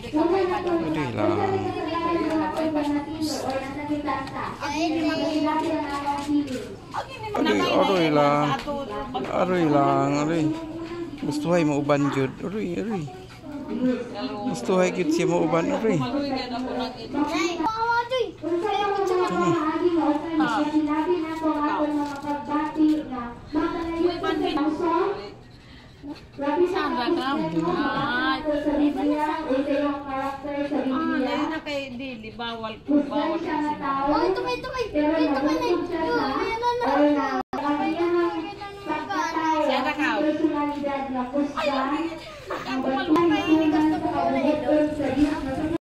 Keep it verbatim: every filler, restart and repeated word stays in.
Adi lang. Adi, aroy lang. Aroy lang, aroy. Gustuhay mo uban jud. Aroy, aroy. Gustuhay gid siya mo uban, aroy. Sandra ka? Ay. Ah, na kay dili bawal ko bawal kasi. Oh, ito kay ito kay.